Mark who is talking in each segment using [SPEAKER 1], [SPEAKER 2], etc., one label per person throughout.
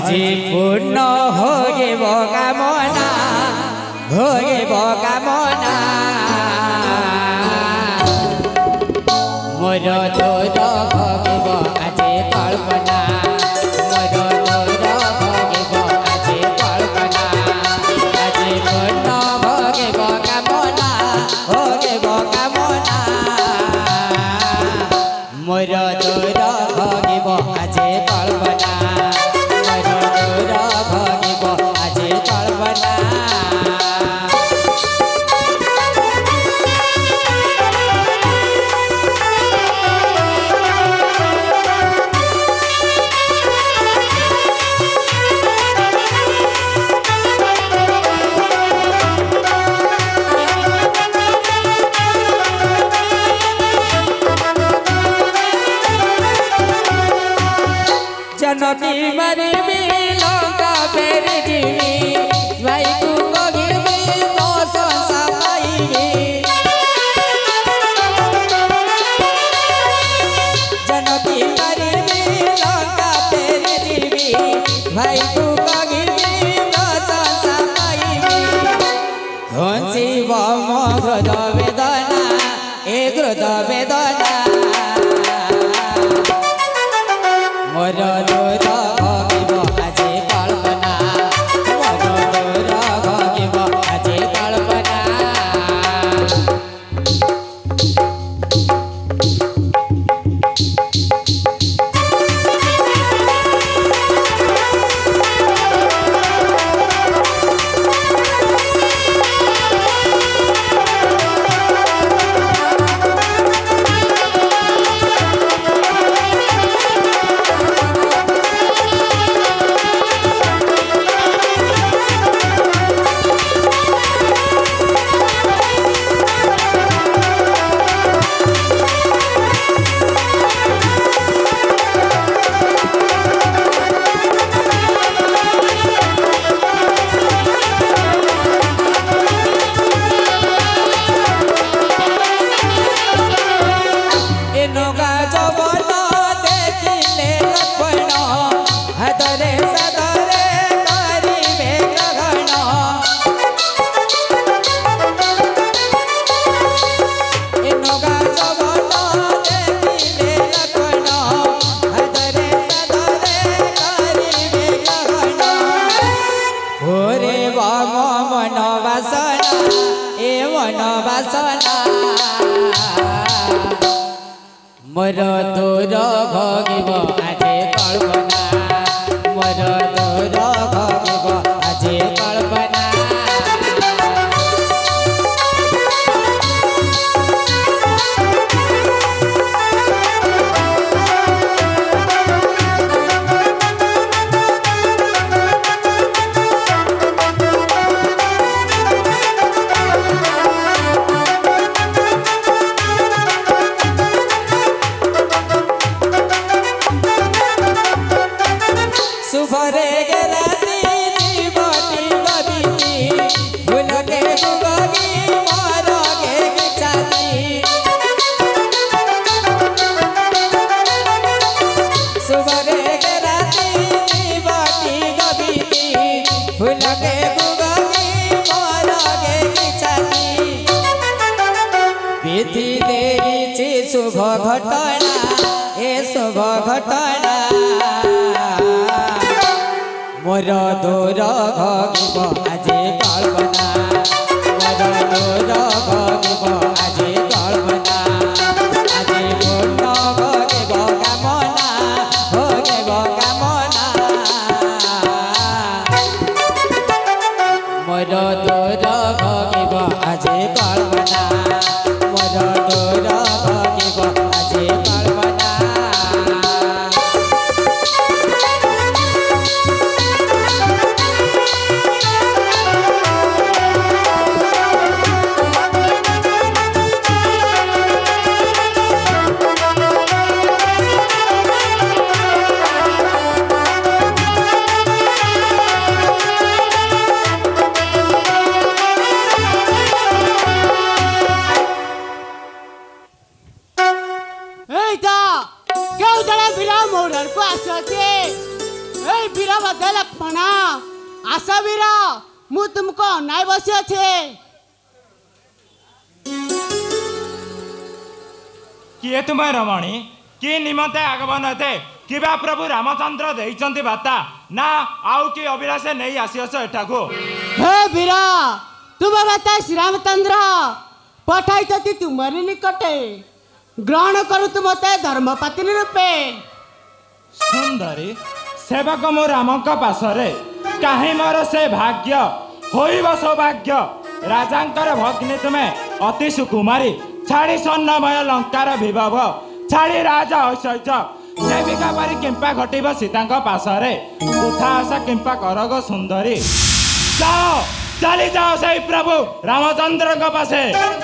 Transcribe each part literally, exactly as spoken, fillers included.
[SPEAKER 1] আজি পূর্ণ হয়ে কামনা হয়ে কামনা মোর তোর ভগিব আজি কল্পনা মোর তোর ভগিব আজি কল্পনা আজি পূর্ণ ভগিব কামনা হইব কামনা মোর তোর ভগিব আজি কল্পনা जनकी मरबी लंका फेर जीवी भाई तू कहिबी प्रशंसा पाइबी जनकी मरबी लंका फेर जीवी भाई तू कहिबी प्रशंसा पाइबी घोंसी मगध वेदना ए गृद वेदना मोर तोर भगिब আজি कल्पना मोर तोर भगिब আজি कल्पना मोर तोर भगिब আজি कल्पना मोर तोर भगिब আজি कल्पना सुभरे गराती जीवती गबीती भूल के गुगगी मार के गिचाती सुभरे गराती जीवती गबीती भूल के गुगगी मार के गिचाती विधि देरी शुभ घटना ए शुभ घटना मोर तोर भगिब আজি कल्पना मोर तोर भगिब আজি कल्पना আজি पूर्ण भगिब कामना भगिब कामना मोर तोर भगिब আজি कल्पना मोर तोर भगिब আজি कल्पना
[SPEAKER 2] वीर बदे लक्ष्मण आस वीर मु तुमको नाई बसी अच्छे
[SPEAKER 3] किए तुम्हें रमणी कि निमंते आगमन थे कि प्रभु रामचंद्र देइचंती बाता ना आउ कि अभिलाषे नहीं आसीस एठाकू
[SPEAKER 2] हे वीर तुम बाता श्री रामचंद्र पठाई तुमरी निकटे ग्रहण करू तुम धर्मपत्नी रूपे
[SPEAKER 3] सुंदरी सेवक मो राम पाशरे कहीं मोर से भाग्य होइब सौभाग्य राजांकर भग्नी तुम्हें अति सुकुमारी छाड़ी स्वर्णमय लंकार विभव छाड़ी राजा ऐश्वर्य सेविका पारी किंपा घटिब सीता पाशरे उठा आशा किंपा करग सुंदरी जाओ चली जाओ सही प्रभु रामचंद्र पासे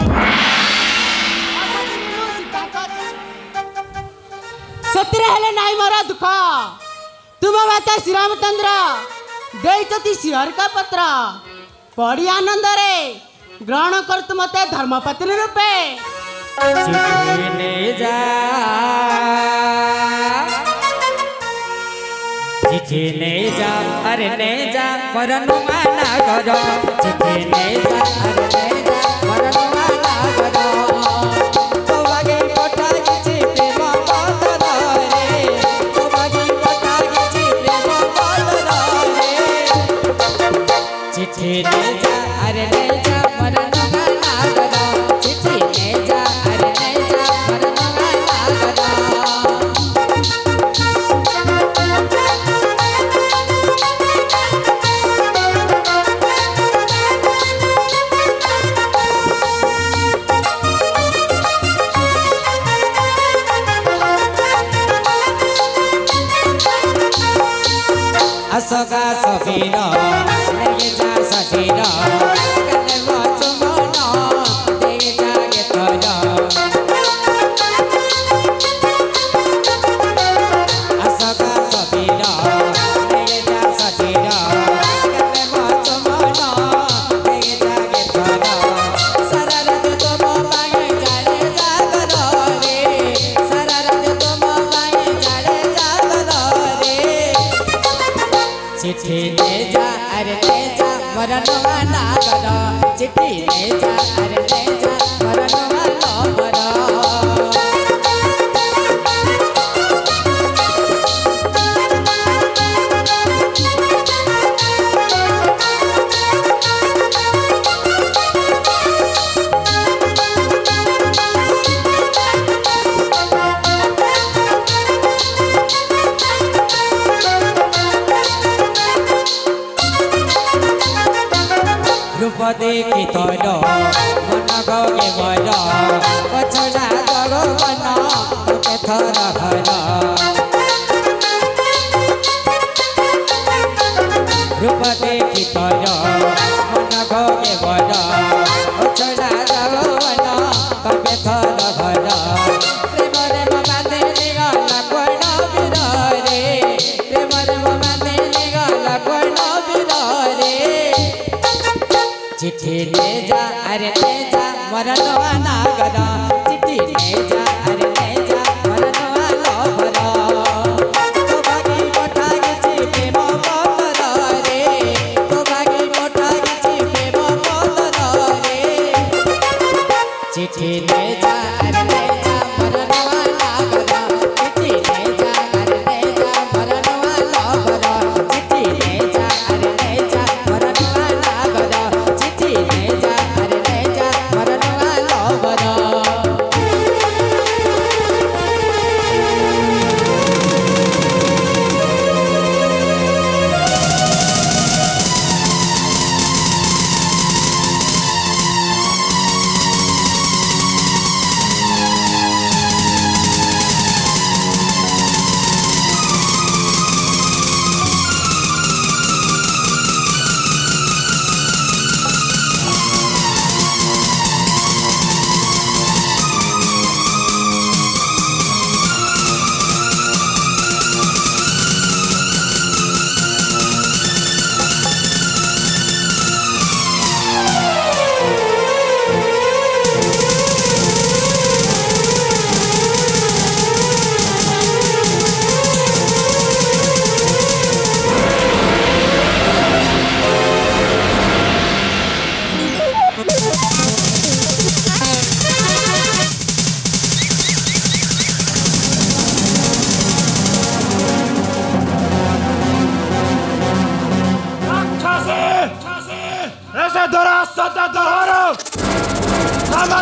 [SPEAKER 2] सतरे हेले नाई मोरा दुख तुम बाता श्री रामचंद्र देइचती सिहर का पत्र पड़ी आनंद रे ग्रहण कर तुम मते धर्मपत्नी रूपे
[SPEAKER 1] चिट्ठी ले जा चिट्ठी ले जा अरे ले जा मरनु माना करो चिट्ठी ले जा अरे ले जा मरनु माना करो तो बागे पठा किछि प्रेम पत्र रे तो बागे पठा किछि प्रेम पत्र रे चिट्ठी ले जा अरे ले जा मरनु माना करो चिट्ठी ले जा अरे ले जा मरनु माना करो असगा सफीर ले जा सफीर कने मचमन दे जागे तर असगा सफीर ले जा सफीर कने मचमन दे जागे तर सारा रात तुम पाए जाले जागर रे सारा रात तुम पाए जाले जागर रे चिट्ठी ले जा अरे ले जा मरनु माना करो चिट्ठी ले जा अरे ले जा मरनु माना करो रूप देखी तोर मन गगे बर पछड़ा जगवन तोके थर घर रूप देखी तोर मन गगे बर पछड़ा जगवन तोके थर घर प्रेम रे बांधे गला कोण वीर रे प्रेम रे बांधे गला कोण वीर रे चिट्ठी ले जा अरे ले जा मरनु माना करो चिट्ठी ले जा अरे ले जा मरनु माना करो तो भागी पठा किछि प्रेम पत्र रे तो भागी पठा किछि प्रेम पत्र रे चिट्ठी ले जा अरे ले जा मरनु माना करो चिट्ठी ले जा अरे ले जा मरनु माना करो चिट्ठी ले जा अरे ले जा मरनु माना करो चिट्ठी ले जा अरे ले जा मरनु माना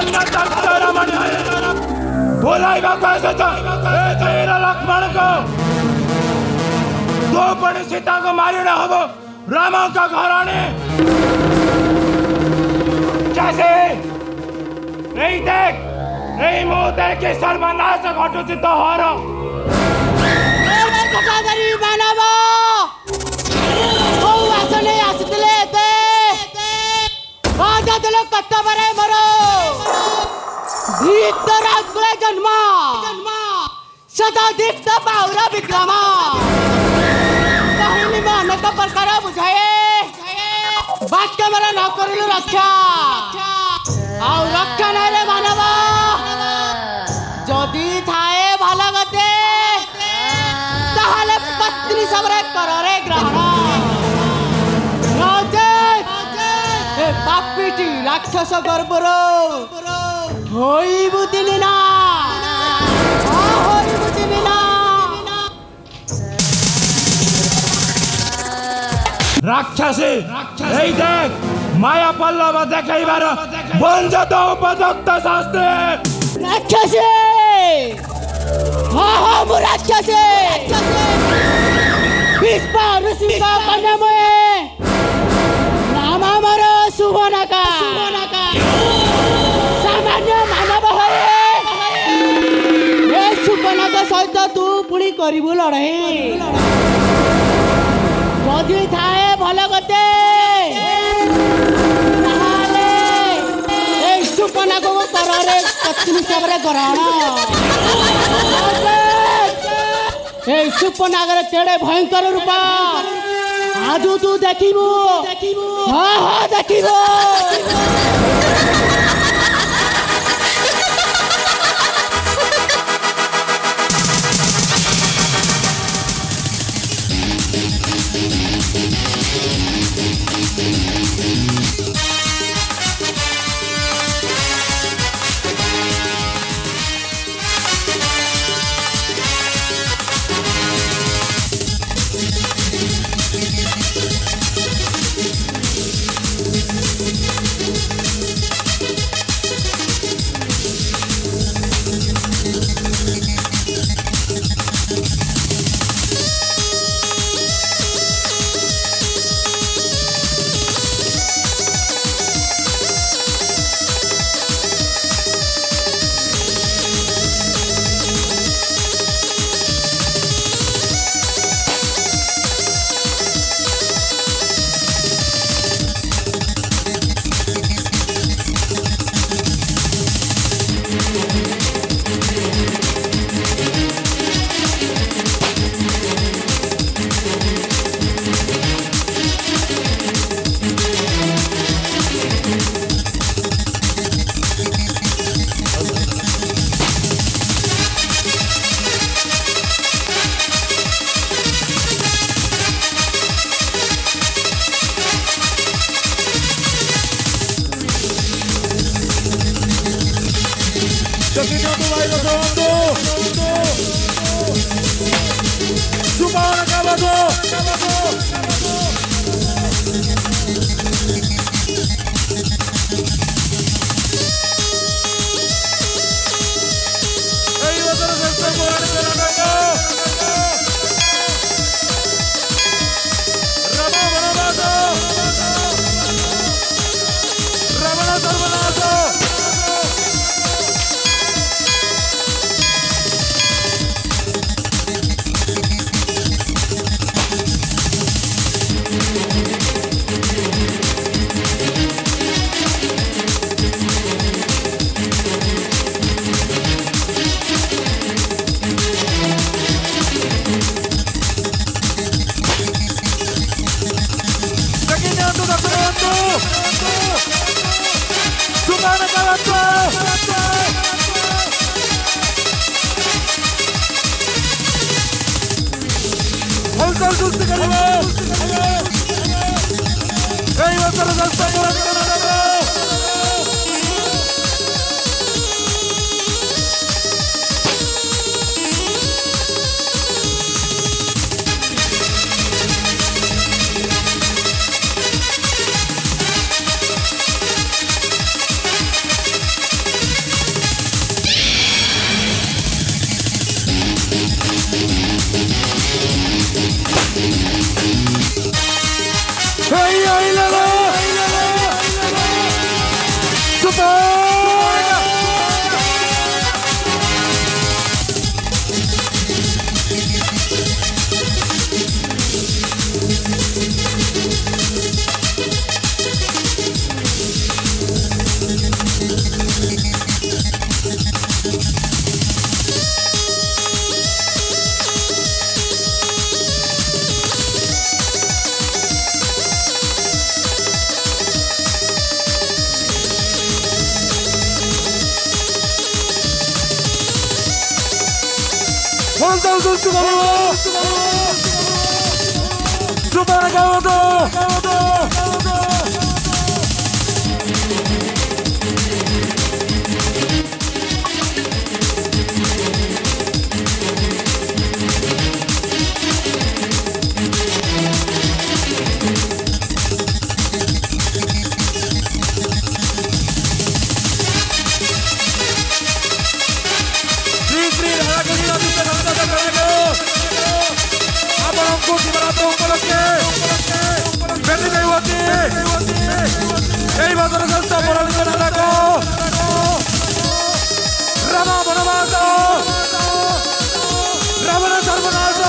[SPEAKER 3] अन्य तत्पर मणि बोलाइबा कैसे तो ए तेरा लक्ष्मण को दो पड़ी सीता को मारिना हो राम का घराने कैसे नहीं देख नहीं मुँह देख के सर्वनाश घटुची तो हर
[SPEAKER 2] कटाधरी मानव को आसने आसितले एते राजा दिल कत्तबरे मरो दीप्त राजकुले जन्म सदा दीप्त पाउरा विक्रम कहिनी में अनेक प्रकार बुझाए वाक्य मेरा न करिलु रक्षा आउ रक्षा नहीं रे मानव जदि थाए भल गते ताहले पत्नी सबरे कररे ग्रहण राजे ए पापीटी राक्षस गर्भरो होई बुदिनी ना आ होई बुदिनी ना
[SPEAKER 3] राक्षसी এই দেখ माया पल्लव देखाइबार बंजत उपयुक्त शास्त्री
[SPEAKER 2] राक्षसी हाँ हाँ मु राक्षसी विश्व ऋषि का कन्यामय नाम अमर सुवर्णका सामान्य मानव है ये सुवर्णका सहित तू पुणी करिबु लड़ाई जदि थाए भल गते सुपनाको कररे पत्नी सबरे ग्रहण ए सुपनागर तेड़े भयंकर रूप आज तू देखिबू हाँ हाँ देखिबू
[SPEAKER 4] ସନ୍ତୁଷ୍ଟ କରିବ ସୁବର୍ଣ୍ଣ କାମତ ଆପଣଙ୍କୁ ଶିବରାତ୍ର ଉପଲକ୍ଷେ ଭେଟି ଦେଉଅଛି ଏହି ବର୍ଷର ଶ୍ରେଷ୍ଠ ପୌରାଣିକ ନାଟକ ରାମ ବନବାସ ରାବଣ ସର୍ବନାଶ।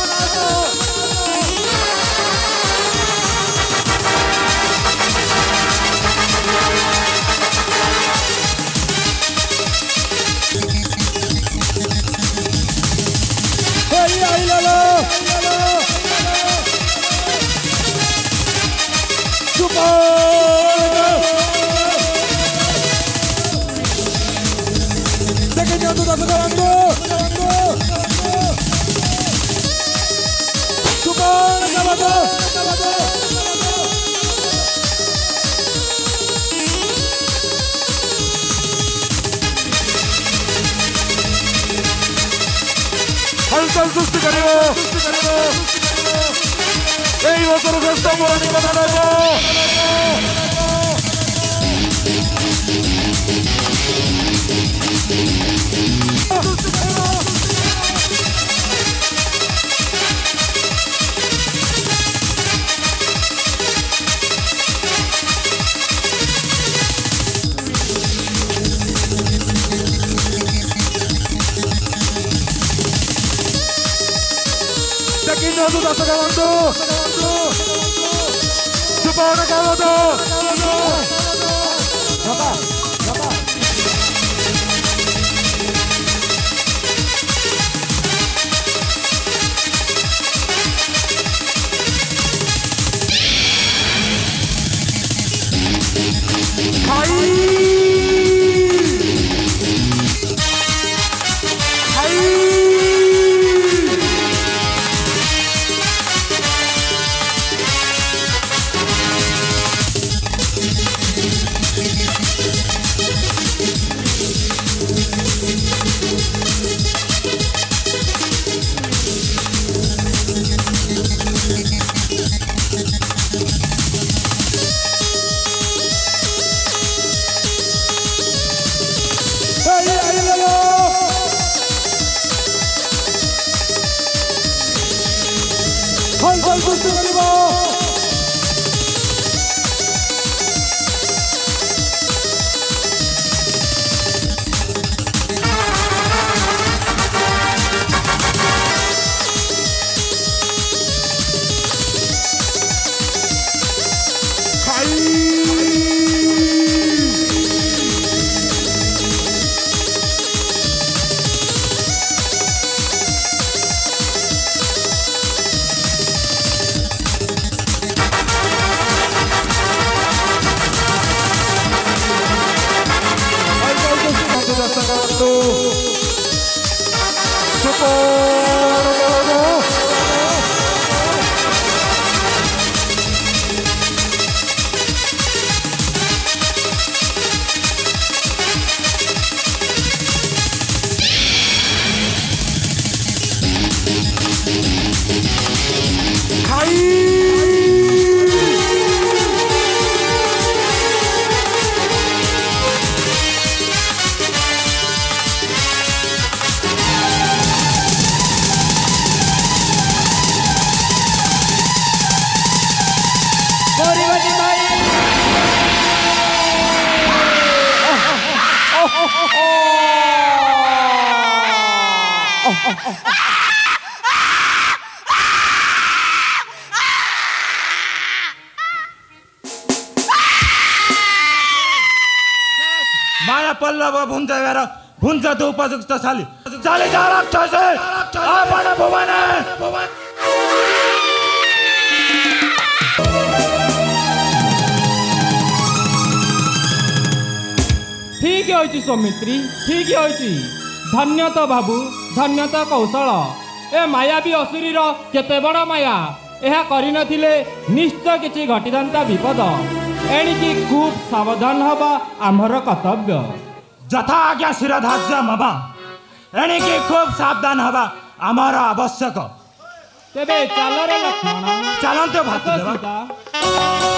[SPEAKER 4] हलचल सृष्टि करियो এই বছর শ্রেষ্ঠ পৌরাণিক নাটক Kinyozu Dasagawandu Suborna Kamoto Bapak, Bapak Hai Hai हलचल सृष्टि करिब माया पल्लव भुंजगर भुंज तू उपयुक्त शाली चाली जा राक्षस आपण भुवन
[SPEAKER 5] ठीक होइछि सौमित्री ठीक होइछि धन्यता बाबू धन्यता कौशल
[SPEAKER 3] ए मायावी असुरीर केते बड़ माया यह करिनथिले निश्चय किछि घटिदांता विपद एणिकी खूब सावधान हवा आमर कर्तव्य।
[SPEAKER 4] जथा आज्ञा शिरधार्य मम एणिकी खूब सावधान हवा आमर आवश्यक।
[SPEAKER 3] तेबे चल रे लक्ष्मण
[SPEAKER 4] चलंतु
[SPEAKER 3] भात
[SPEAKER 4] भातृदेव।